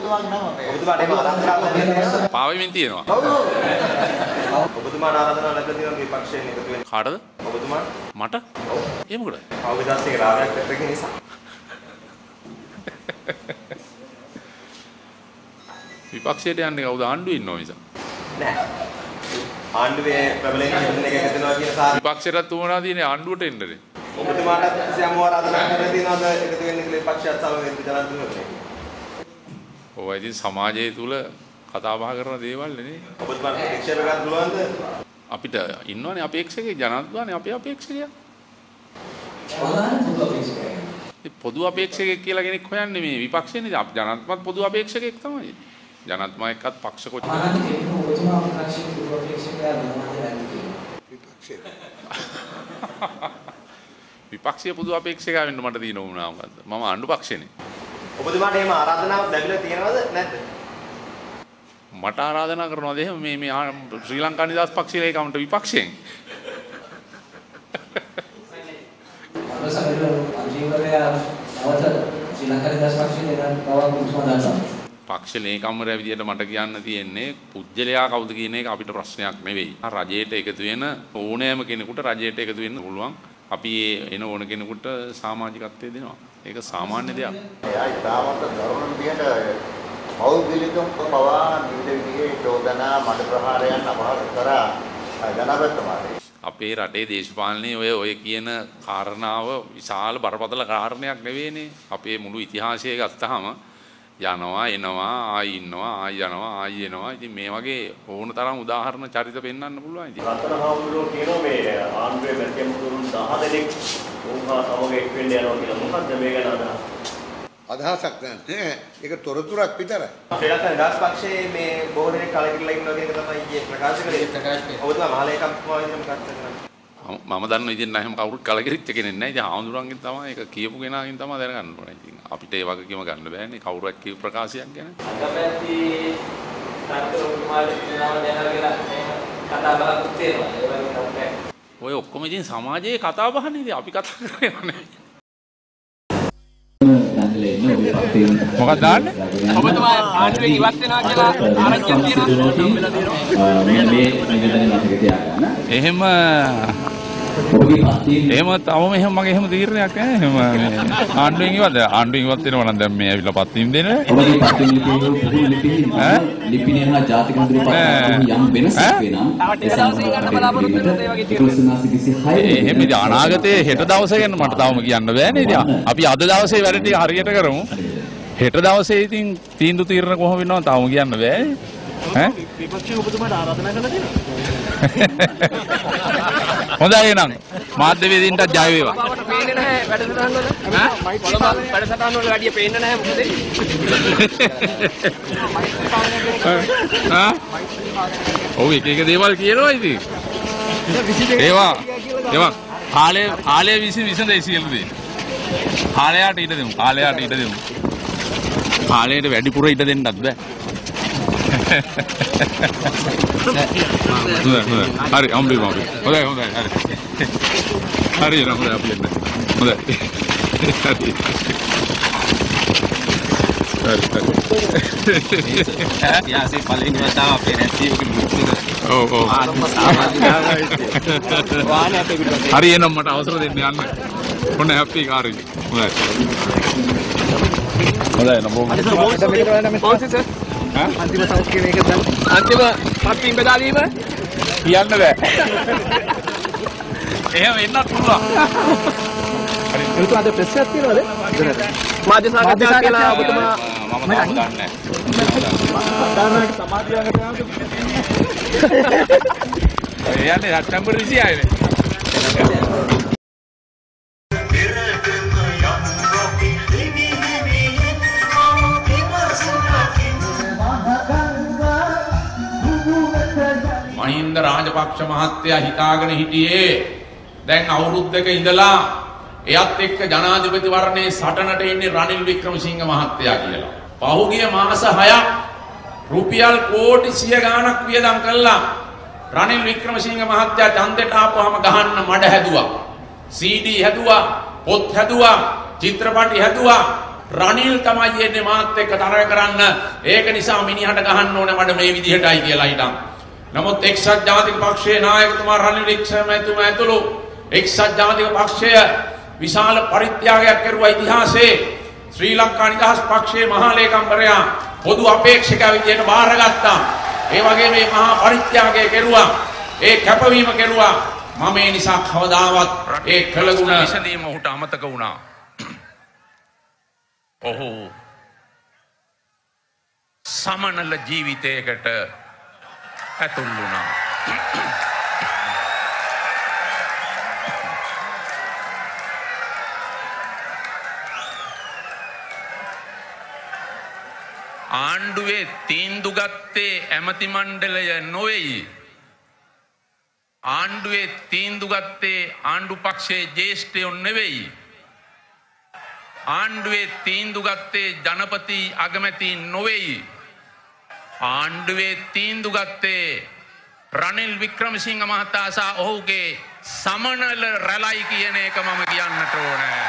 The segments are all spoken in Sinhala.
ඔබතුමාගේ නම මේ ඔබතුමාට එහෙම ආරාධනා පාවෙමින් තියෙනවා. ඔබතුමාට ආරාධනා ලැබලා තියෙනවා විපක්ෂයෙන් එකතු වෙන්න. කාටද? ඔබතුමාට. මට? ඒ මොකද? අවුදාසික රාගයක් පැත්තකින් නිසා. විපක්ෂයට යන්නේ කවුද ආණ්ඩුවේ ඉන්නව නිසා? නෑ. ආණ්ඩුවේ ප්‍රබලයෙන් හිටින එක එකතු වෙනවා කියන සාර. විපක්ෂයටත් උවමනා තියෙන්නේ ආණ්ඩුවට එන්නනේ. ඔබතුමාට කිසියම් ආරාධනා කරලා තියෙනවද එකතු වෙන්න කියලා විපක්ෂයත් සමග ජනාධිපතිතුමා? ඔය ඉතින් සමාජය තුල කතා බහ කරන දේවල් නේ. ඔබතුමාට ප්‍රතික්ෂේප කරන්න පුළුවන්ද? අපිට ඉන්නවනේ අපේක්ෂකෙක් ජනාධිපතිතුමානේ අපේ අපේක්ෂකයා. පොදු අපේක්ෂකෙක් කියලා කෙනෙක් හොයන්නේ මේ විපක්ෂයනේ. ජනාධිපතිතුමාත් පොදු අපේක්ෂකෙක් තමයි. ජනාධිපතිතුමා එක්කත් පක්ෂ කොච්චර විපක්ෂීය පොදු අපේක්ෂකයා වෙන්න මට තියෙන උනාව මොකද්ද? මම ආණ්ඩු පක්ෂේනේ. ඔබතුමාට එහෙම ආරාධනාවක් ලැබිලා තියෙනවද නැද්ද? මට ආරාධනා කරනවාද එහෙම මේ ශ්‍රී ලංකා නිදහස් පක්ෂයේ ඒකමට විපක්ෂයෙන්. පක්ෂ ලේකම්වරයා විදියට මට කියන්න තියෙන්නේ පුජ්‍යලයා කවුද කියන එක අපිට ප්‍රශ්නයක් නෙවෙයි. රජයට එකතු වෙන ඕනෑම කෙනෙකුට රජයට එකතු වෙන්න පුළුවන්. අපි එන ඕන කෙනෙකුට සමාජිකත්වයේ දෙනවා. ඒක සාමාන්‍ය දෙයක්. එයා ඉතාමත් දරුණු විදිහට පෞද්ගලිකව පවා විවිධ විදිහේ චෝදනා මඩ ප්‍රහාරයන් අපහාස කරා ජනාධිපතිතුමාට. අපේ රටේ දේශපාලනයේ ඔය කියන කාරණාව විශාල බරපතල කාරණයක් නෙවෙයිනේ. අපේ මුළු ඉතිහාසය ගත්තාම යනවා එනවා ආයි ඉන්නවා ආයි යනවා ආයි එනවා. ඉතින් මේ වගේ ඕන තරම් උදාහරණ චරිත පෙන්වන්න පුළුවන්. ඉතින් රත්න හාමුදුරුවෝ කියනවා මේ ආණ්ඩුවේ මැතිතුරුන් 10 දෙනෙක් උන්හා සමග එක් වෙන්න යනවා කියලා. මොකද්ද මේ ගැන අදහස්? අදහසක් නැහැ. ඒක තොරතුරක් විතරයි. ශ්‍රී ලංකා නිදහස් පක්ෂයේ මේ බොහෝ දෙනෙක් කලකිරලා ඉන්නවා කියන එක තමයි ඊයේ ප්‍රකාශ කළේ. ඔබතුමා මහලේකම්තුමා විදිහටම කතා කරනවා. මම දන්න විදිහට නම් එහෙම කවුරුත් කලකිරිච්ච කෙනෙක් නැහැ. ඉතින් ආඳුරන්ගෙන් තමයි ඒක කියපු කෙනාගෙන් තමයි දැනගන්න ඕනේ. ඉතින් අපිට ඒ වගකීම ගන්න බෑනේ කවුරුත් කියපු ප්‍රකාශයක් ගැන. අගමැති තාත්තෝමාලේ නම දැනගෙන කතා බහක් තියෙනවා. ඒ වගේ තමයි. ඔය ඔක්කොම ඉතින් සමාජයේ කතා බහනේ ඉතින් අපි කතා කරන්නේ. මොකක්ද දාන්නේ? ඔබතුමා ආණ්ඩුවෙන් ඉවත් වෙනවා කියලා ආරංචියක් තියෙනවා. මේ නිවේදනය මතක තියාගන්න. එහෙම තවම එහෙම මගේ එහෙම තීරණයක් නැහැ. එහෙම ආණ්ඩුවෙන් ඉවත් වෙනවා නම් දැන් මේ ඇවිල්ලා පත්වීම දෙන. ඔබගේ පත්වීම ලිපිනේ හා ජාතික මුද්‍රණය යම් වෙනසක් වෙනවා. ඒ සම්බන්ධව එහෙම ඉතින් අනාගතයේ හෙට දවසේ ගැන මට තවම කියන්න බෑනේ. ඉතින් අපි අද දවසේ වැඩ ටික හරියට කරමු. හෙට දවසේ ඉතින් තීන්දුව తీරන කොහොම වෙනවද තවම කියන්න බෑ. ඈ විපක්ෂයේ ඔබතුමාට ආරාධනා කරලා තියෙනවා. හොඳයි එහෙනම් මාධ්‍යවේදීන්ටත් ජය වේවා. අපවට පේන්නේ නැහැ වැඩසටහන් වල. ඈ කොළඹ වැඩසටහන් වල වැඩිය පේන්නේ නැහැ මොකද? ඔව් එක දේවල් කියනවා ඉතින්. ඒවා කාලය විසඳයි සියලු දේ. කාලයට ඉඩ දෙමු. කාලයට වැඩිපුර ඉඩ දෙන්නත් බෑ. හරි අම්බි හොඳයි හරි එනවා හොඳයි අපි එන්න හොඳයි හරි යාසේ පළවෙනි වතාව අපේ රැස්වීමක මුක්තිද ඔව් හරි එනම් මට අවසර දෙන්න යන්න ඔන්න හැපි කාර්යය හොඳයි නම බොහොම අන්තිම සෞඛ්‍ය මේක දැන් අන්තිම පත්වීම බෙදා දීම කියන්න බෑ. එහෙම වෙන්නත් පුළුවන්. හරි ඒක අද ප්‍රෙස් එකක් තියනවද? මාධ්‍ය සාකච්ඡා කියලා ඔබතුමා මම තාම දන්නේ නැහැ. සාමාන්‍ය සමාජයකට යන්නේ සැප්තැම්බර් 26 නේ. මහින්ද රාජපක්ෂ මහත්තයා හිතාගෙන හිටියේ දැන් අවුරුද්දක ඉඳලා එයත් එක්ක ජනාධිපතිවරණයේ සටනට ඉන්නේ රනිල් වික්‍රමසිංහ මහත්තයා කියලා. පහුගිය මාස 6ක් රුපියල් කෝටි 100 ගාණක් වියදම් කළා. රනිල් වික්‍රමසිංහ මහත්තයා ඡන්දයට ආපුවාම ගහන්න මඩ හැදුවා. CD හැදුවා, පොත් හැදුවා, චිත්‍රපටි හැදුවා. රනිල් තමයි එන්නේ මාත් එක්ක තරහ කරන්න. ඒක නිසා මිනිහට ගහන්න ඕනේ මඩ මේ විදිහටයි කියලා හිටන්. නමුත් එක්සත් ජාතික පක්ෂයේ නායකතුමා රනිල් වික්‍රමතුමා ඇතුළු එක්සත් ජාතික පක්ෂය විශාල පරිත්‍යාගයක් කරුවා ඉතිහාසයේ. ශ්‍රී ලංකා නිදහස් පක්ෂයේ මහා ලේකම්වරයා පොදු අපේක්ෂකයා විදිහට බාරගත්තා. ඒ වගේ මේ මහා පරිත්‍යාගය කෙරුවා. ඒ කැපවීම කෙරුවා. මම ඒ නිසා කවදාවත් ඒ කළගුණ විසඳීම ඔහුට අමතක වුණා. ඔහු සමනල ජීවිතයකට ඇතුල් වුණා. ආණ්ඩුවේ තීන්දුව ගත්තේ ඇමති මණ්ඩලය නොවේයි. ආණ්ඩුවේ තීන්දුව ගත්තේ ආණ්ඩු පක්ෂයේ ජ්‍යෙෂ්ඨයෝ නෙවෙයි. ආණ්ඩුවේ තීන්දුව ගත්තේ ජනපති අගමැති නොවේයි. ආණ්ඩුවේ තීන්දුව ගත්තේ රනිල් වික්‍රමසිංහ මහතා සහ ඔහුගේ සමනල රැලයි කියන එක මම කියන්නට ඕනේ.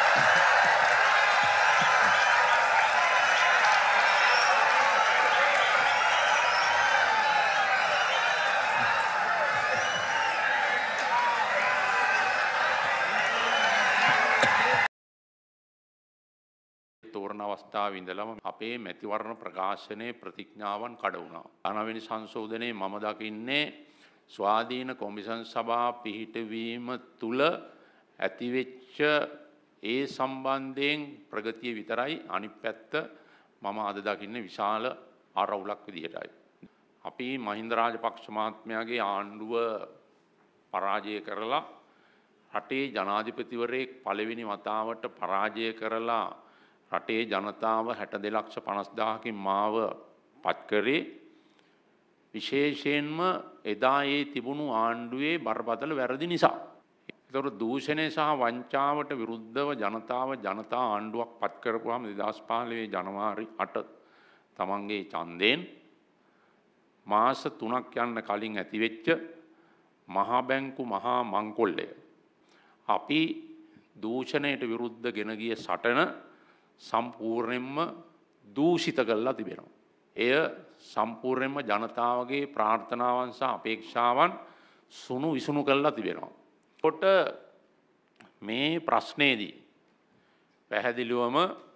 තෝරන අවස්ථාවේ ඉඳලම අපේ මැතිවරණ ප්‍රකාශනයේ ප්‍රතිඥාවන් කඩ වුණා. 9 වෙනි සංශෝධනයේ මම දකින්නේ ස්වාධීන කොමිෂන් සභා පිහිටවීම තුල ඇතිවෙච්ච ඒ සම්බන්ධයෙන් ප්‍රගතිය විතරයි. අනිත් පැත්ත මම අද දකින්නේ විශාල ආරවුලක් විදිහටයි. අපි මහින්ද රාජපක්ෂ මහත්මයාගේ ආණ්ඩුව පරාජය කරලා රටේ ජනාධිපතිවරයෙක් පළවෙනි වතාවට පරාජය කරලා රටේ ජනතාව 62,50,000කින් මාව පත් කරේ. විශේෂයෙන්ම එදා ඒ තිබුණු ආණ්ඩුවේ බරපතල වැරදි නිසා. ඒතර දූෂණය සහ වංචාවට විරුද්ධව ජනතා ආණ්ඩුවක් පත් කරපුවාම 2015 ජනවාරි 8 තමන්ගේ ඡන්දයෙන් මාස 3ක් යන්න කලින් ඇතිවෙච්ච මහා බැංකු මහා මංකොල්ලය අපි දූෂණයට විරුද්ධ ගෙන ගිය සටන සම්පූර්ණයෙන්ම දූෂිත කරලා තිබෙනවා. එය සම්පූර්ණයෙන්ම ජනතාවගේ ප්‍රාර්ථනාවන් සහ අපේක්ෂාවන් සුණු විසුණු කරලා තිබෙනවා. කොට මේ ප්‍රශ්නේදී පැහැදිලිවම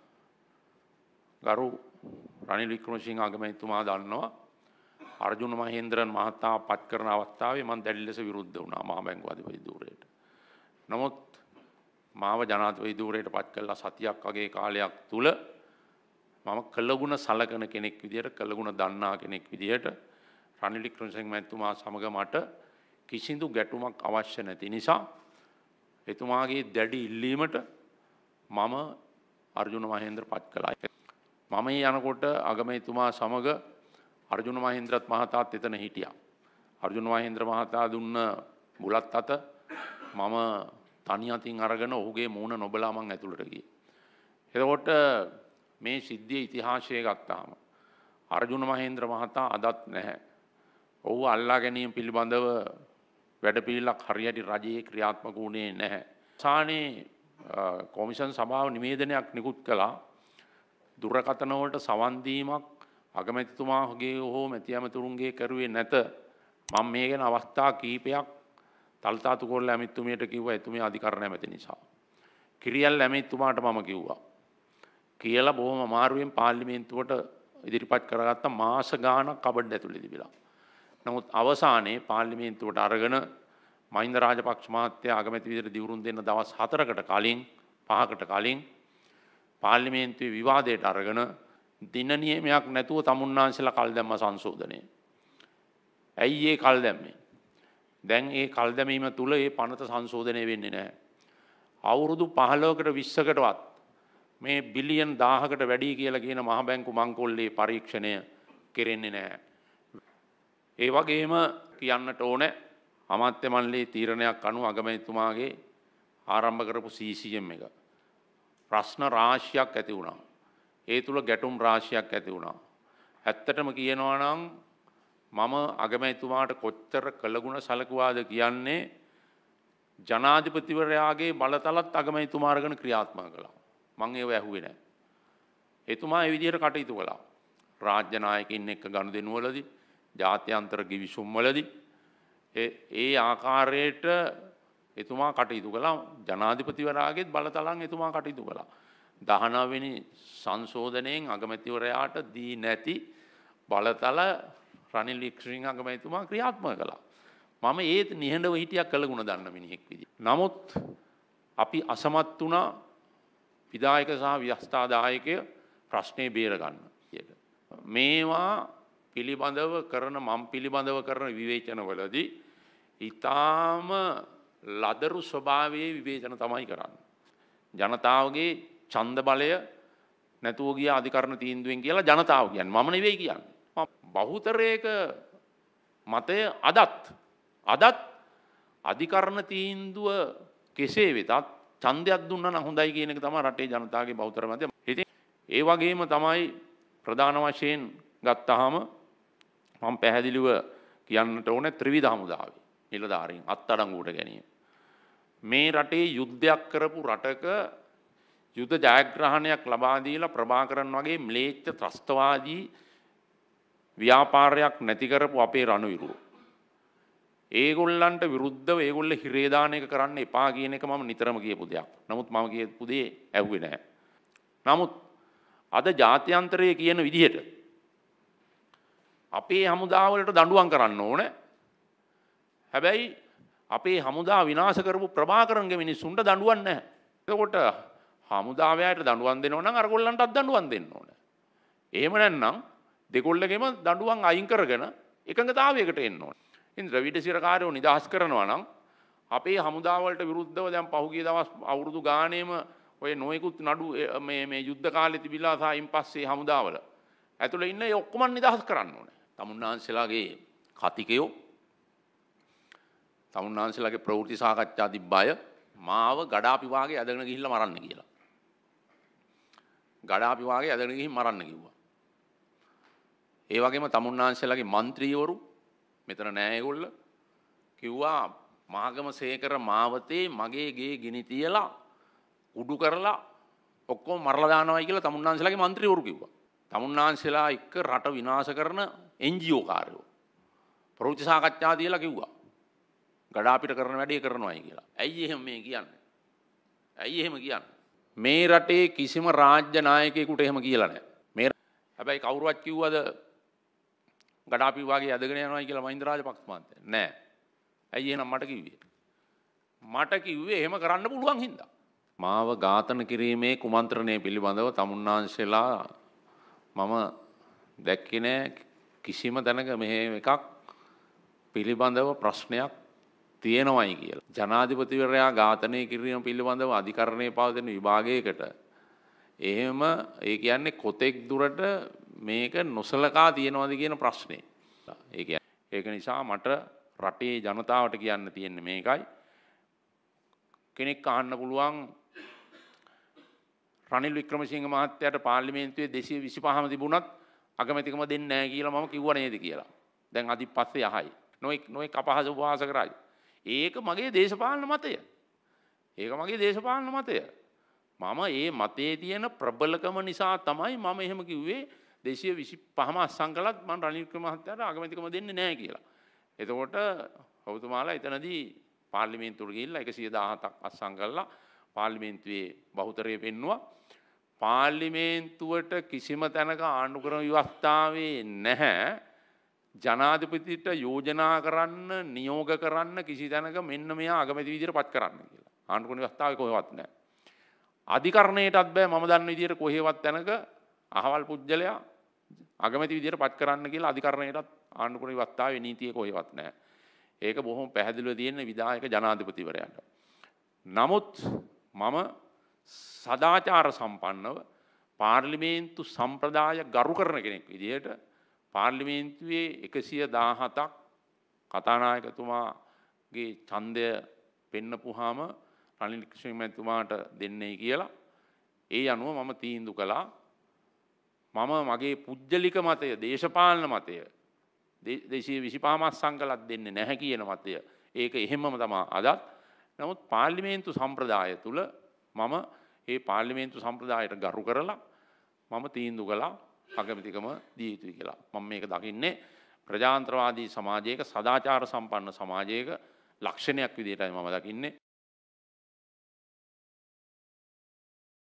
ගරු රනිල් වික්‍රමසිංහ අගමැතිතුමා දන්නවා අර්ජුන මහේන්ද්‍රන් මහතා පත් කරන අවස්ථාවේ මම දැඩි ලෙස විරුද්ධ වුණා මහා බැංකුව අධිපති ධූරයට. නමුත් මාව ජනාධිපති ධූරයට පත් කළා සතියක් වගේ කාලයක් තුල මම කළගුණ සලකන කෙනෙක් විදියට කළගුණ දන්නා කෙනෙක් විදියට රනිල් වික්‍රමසිංහ මහත්මයා සමග මට කිසිදු ගැටුමක් අවශ්‍ය නැති නිසා එතුමාගේ දැඩි ඉල්ලීමට මම අර්ජුන මහේන්ද්‍ර පත් කළා. මම යනකොට අගමැතිතුමා සමග අර්ජුන මහේන්ද්‍රත් මහතාත් එතන හිටියා. අර්ජුන මහේන්ද්‍ර මහතා දුන්න බුලත් අත මම තනි අතින් අරගෙන ඔහුගේ මූණ නොබලා මං ඇතුළට ගියේ. එතකොට මේ සිද්ධියේ ඉතිහාසය ගත්තාම අර්ජුන මහේන්ද්‍ර මහතා අදත් නැහැ. ඔහු අල්ලා ගැනීම පිළිබඳව වැඩපිළිවෙලක් හරියට රජයේ ක්‍රියාත්මක වුණේ නැහැ. සානේ කොමිෂන් සභාව නිවේදනයක් නිකුත් කළා. දුරකථන වලට සවන් දීමක් අගමැතිතුමාගේ හෝ මැති ඇමතුරුන්ගේ කරුවේ නැත. මම මේ ගැන අවස්ථා කිහිපයක් තල්තාතු කොල්ල ඇමතිතුමියට කිව්වා එතුමිය අධිකරණ ඇමති නිසා. කිරියල් ඇමතිතුමාට මම කිව්වා. කියලා බොහොම අමාරුවෙන් පාර්ලිමේන්තුවට ඉදිරිපත් කරගත්ත මාස ගාණක් කබඩ් ඇතුලේ තිබිලා. නමුත් අවසානයේ පාර්ලිමේන්තුවට අරගෙන මහින්ද රාජපක්ෂ මහත්තයා අගමැති විදිහට දිවුරුම් දෙන්න දවස් 4කට කලින් 5කට කලින් පාර්ලිමේන්තුවේ විවාදයට අරගෙන දින නියමයක් නැතුව තමුන්නාන්සලා කල් දැම්ම සංශෝධනය. ඇයි ඒ කල් දැම්මේ? දැන් ඒ කල් දැමීම තුල ඒ පනත සංශෝධනය වෙන්නේ නැහැ. අවුරුදු 15කට 20කටවත් මේ බිලියන් 1000කට වැඩි කියලා කියන මහ බැංකු මංකොල්ලේ පරීක්ෂණය කෙරෙන්නේ නැහැ. ඒ වගේම කියන්නට ඕනේ අමාත්‍ය මණ්ඩලයේ තීරණයක් අනුව අගමැතිතුමාගේ ආරම්භ කරපු CCM එක ප්‍රශ්න රාශියක් ඇති වුණා. ඒ තුල ගැටුම් රාශියක් ඇති වුණා. ඇත්තටම කියනවා නම් මම අගමැතිතුමාට කොච්චර කළගුණ සැලකුවාද කියන්නේ ජනාධිපතිවරයාගේ බලතලත් අගමැතිතුමා අරගෙන ක්‍රියාත්මක කළා. මම ඒව ඇහුවේ නැහැ. එතුමා ඒ විදිහට කටයුතු කළා. රාජ්‍ය නායකින් එක්ක ගනුදෙනුවලදී, ජාත්‍යන්තර ගිවිසුම්වලදී ඒ ආකාරයට එතුමා කටයුතු කළා. ජනාධිපතිවරයාගේත් බලතලන් එතුමා කටයුතු කළා. 19 වෙනි සංශෝධනයෙන් අගමැතිවරයාට දී නැති බලතල රනිල් වික්‍රමසිංහ අගමැතිතුමා ක්‍රියාත්මක කළා. මම ඒත් නිහඬව හිටියා කළගුණ දන්න මිනිහෙක් විදිහට. නමුත් අපි අසමත් වුණා විධායක සහ ව්‍යවස්ථාදායකය ප්‍රශ්නේ බේර ගන්න. මේවා පිළිබඳව කරන විවේචනවලදී ඊටාම ලදරු ස්වභාවයේ විවේචන තමයි කරන්නේ. ජනතාවගේ ඡන්ද බලය නැතුව ගිය අධිකරණ තීන්දුවෙන් කියලා ජනතාව කියන්නේ. මම නෙවෙයි කියන්නේ. බහුතරයක මතය අදත් අධිකරණ තීන්දුව කෙසේ වෙතත් ඡන්දයක් දුන්නා නම් හොඳයි කියන එක තමයි රටේ ජනතාවගේ බහුතර මතය. ඉතින් ඒ වගේම තමයි ප්‍රධාන වශයෙන් ගත්තාම මම පැහැදිලිව කියන්නට ඕනේ ත්‍රිවිධ හමුදාවේ නිලධාරීන් අත්අඩංගුවට ගැනීම. මේ රටේ යුද්ධයක් කරපු රටක යුද්ධ ජයග්‍රහණයක් ලබා දීලා ප්‍රභාකරන් වගේ ම්ලේච්ඡ ත්‍රස්තවාදී ව්‍යාපාරයක් නැති කරපු අපේ රණවිරුවෝ. ඒගොල්ලන්ට විරුද්ධව ඒගොල්ලෝ හිරේ දාන එක කරන්න එපා කියන එක මම නිතරම කියපු දෙයක්. නමුත් මම කියපු දේ ඇහුවේ නැහැ. නමුත් අද ජාත්‍යන්තරයේ කියන විදිහට අපේ හමුදාවලට දඬුවම් කරන්න ඕනේ. හැබැයි අපේ හමුදා විනාශ කරපු ප්‍රභාකරන්ගේ මිනිස්සුන්ට දඬුවම් නැහැ. එතකොට හමුදාවයට දඬුවම් දෙනව නම් අරගොල්ලන්ටත් දඬුවම් දෙන්න ඕනේ. එහෙම නැත්නම් දෙකොල්ලගෙම දඬුවම් අයින් කරගෙන එකඟතාවයකට එන්න ඕනේ. ඉතින් ද්‍රවිඩ සිරකාරයෝ නිදහස් කරනවා නම් අපේ හමුදාවලට විරුද්ධව දැන් පහුගිය දවස් අවුරුදු ගානේම ඔය නොයෙකුත් නඩු මේ යුද්ධ කාලේ තිබිලා සායින් පස්සේ හමුදාවල ඇතුළේ ඉන්න ඒ ඔක්කොම නිදහස් කරන්න ඕනේ. තමුන්නාන්සලාගේ කතිකයෝ තමුන්නාන්සලාගේ ප්‍රවෘත්ති සාකච්ඡා තිබ්බය මාව ගඩාපි වාගේ ඇදගෙන ගිහිල්ලා මරන්න කියලා. ගඩාපි වාගේ ඇදගෙන ගිහින් මරන්න කිව්වා. ඒ වගේම තමුන්නාන්සලාගේ മന്ത്രിවරු මෙතන නෑ ඒගොල්ල කිව්වා මහගම සේකර මාවතේ මගේ ගේ ගිනි තියලා උඩු කරලා ඔක්කොම මරලා දානවායි කියලා තමුන්නාන්සලාගේ മന്ത്രിවරු කිව්වා. තමුන්නාන්සලා එක්ක රට විනාශ කරන NGO කාර්යෝ ප්‍රවෘත්ති සාකච්ඡා තියලා කිව්වා ගඩාපිට කරන වැඩේ කරනවායි කියලා. ඇයි එහෙම මේ කියන්නේ? ඇයි එහෙම කියන්නේ? මේ රටේ කිසිම රාජ්‍ය නායකයෙකුට එහෙම කියලා නැහැ. මේ හැබැයි කවුරුවත් කිව්වද ගඩාපි වාගේ ඇදගෙන යනවායි කියලා මහින්ද රාජපක්ෂ මහත්තයා? නෑ. ඇයි එහෙනම් මට කිව්වේ? මට කිව්වේ එහෙම කරන්න පුළුවන් හින්දා. මාව ඝාතන කිරීමේ කුමන්ත්‍රණය පිළිබඳව තමුන්නාන්සලා මම දැක්කේ නෑ කිසිම තැනක මෙහෙම එකක් පිළිබඳව ප්‍රශ්නයක් තියෙනවයි කියලා. ජනාධිපතිවරයා ඝාතනය කිරීම පිළිබඳව අධිකරණයේ පවතින විභාගයකට එහෙම ඒ කියන්නේ කොතෙක් දුරට මේක නොසලකා තියෙනවද කියන ප්‍රශ්නේ. ඒ කියන්නේ ඒක නිසා මට රටේ ජනතාවට කියන්න තියෙන්නේ මේකයි. කෙනෙක් අහන්න පුළුවන් රනිල් වික්‍රමසිංහ මහත්තයාට පාර්ලිමේන්තුවේ 225ම තිබුණත් අගමැතිකම දෙන්නේ නැහැ කියලා මම කිව්වා නේද කියලා. දැන් අදින් පස්සේ යහයි. නොඑක් අපහාස උපවාස කරයි. ඒක මගේ දේශපාලන මතය. ඒක මගේ දේශපාලන මතය. මම ඒ මතයේ තියෙන ප්‍රබලකම නිසා තමයි මම එහෙම කිව්වේ 225ම අස්සම් කළත් මම රනිල් වික්‍රම මහත්තයාට අගමැතිකම දෙන්නේ නැහැ කියලා. එතකොට ඔබතුමාලා එතනදී පාර්ලිමේන්තුවට ගිහිල්ලා 117ක් අස්සම් කළා පාර්ලිමේන්තුවේ බහුතරය පෙන්නුවා. පාර්ලිමේන්තුවට කිසිම තැනක ආණ්ඩුක්‍රම ව්‍යවස්ථාවේ නැහැ ජනාධිපතිට යෝජනා කරන්න නියෝග කරන්න කිසි තැනක මෙන්න මෙයා අගමැති විදියට පත් කරන්න කියලා. ආණ්ඩුක්‍රම ව්‍යවස්ථාවේ කොහෙවත් නැහැ. අධිකරණයටත් බෑ මම දන්න විදියට කොහෙවත් තැනක අහවල් පුජ්‍යලයා අගමැති විදියට පත් කරන්න කියලා අධිකරණයටත් ආණ්ඩුක්‍රම ව්‍යවස්ථාවේ නීතිය කොහෙවත් නැහැ. ඒක බොහොම පැහැදිලිව තියෙන විධායක ජනාධිපතිවරයාට. නමුත් මම සදාචාර සම්පන්නව පාර්ලිමේන්තු සම්ප්‍රදාය ගරු කරන කෙනෙක් විදිහට පාර්ලිමේන්තුවේ 117ක් කතානායකතුමාගේ ඡන්දය පෙන්නපුවාම රනිල් වික්‍රමසිංහ මහත්මයාට දෙන්නේ කියලා ඒ අනුව මම තීන්දුව කළා. මම මගේ පුජ්‍යලික මතය දේශපාලන මතය 225ක් සංකලත් දෙන්නේ නැහැ කියන මතය ඒක එහෙමම තමයි අදත්. නමුත් පාර්ලිමේන්තු සම්ප්‍රදාය තුල මම මේ පාර්ලිමේන්තු සම්ප්‍රදායට ගරු කරලා මම තීන්දුව කළා අගමැතිකම දිය යුතුයි කියලා. මම මේක දකින්නේ ප්‍රජාතන්ත්‍රවාදී සමාජයක සදාචාර සම්පන්න සමාජයක ලක්ෂණයක් විදිහටයි මම දකින්නේ.